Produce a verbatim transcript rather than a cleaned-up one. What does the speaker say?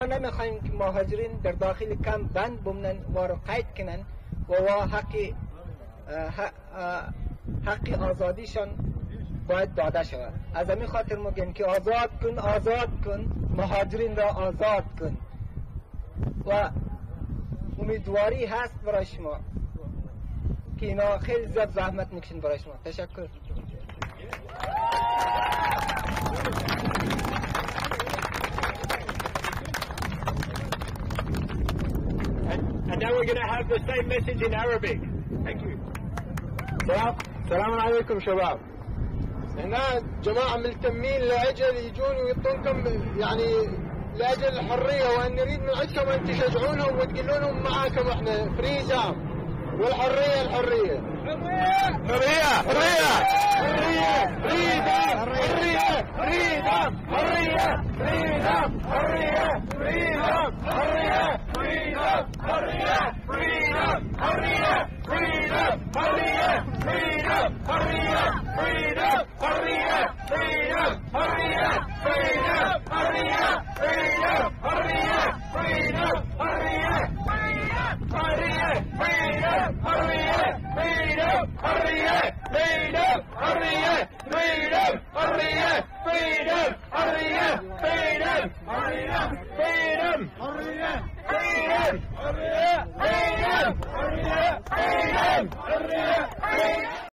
نمیخوایم که مهاجرین در داخل کم بند بمونن و رو قید کنن و و حق حق آزادیشان باید داده شود. از همین خاطر میگیم که آزاد کن آزاد کن مهاجرین را آزاد کن و امیدواری هست برای شما که اینا خیلی زیاد زحمت میکشن برای شما. تشکر. And now we're going to have the same message in Arabic. Thank you. سلام السلام عليكم شباب. هنا جماعة ملتمين لأجل يجون ويعطونكم يعني لأجل الحرية، وأن نريد من عندكم أن تشجعونهم وتقولونهم معاكم إحنا فريزام والحرية الحرية. حرية حرية حرية فريدم حرية فريدم حرية فريدم حرية فريدم حرية فريدم حرية فريدم حرية فريدم حرية فريدم حرية فريدم حرية فريدم حرية فريدم حرية فريدم حرية فريدم حرية حرية فريدم حرية فريدم حرية فريدم حرية فريدم حرية فريدم حرية فريدم حرية فريدم حرية فريدم حرية فريدم حرية فريدم حرية فريدم